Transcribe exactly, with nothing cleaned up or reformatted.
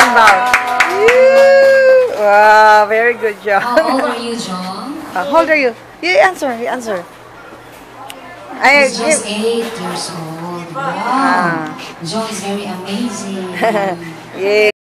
bow. Wow, very good job. How old are you, John? Uh, how old are you? You answer, you answer. I He's just eight years old. Wow. Ah. John is very amazing. Yeah.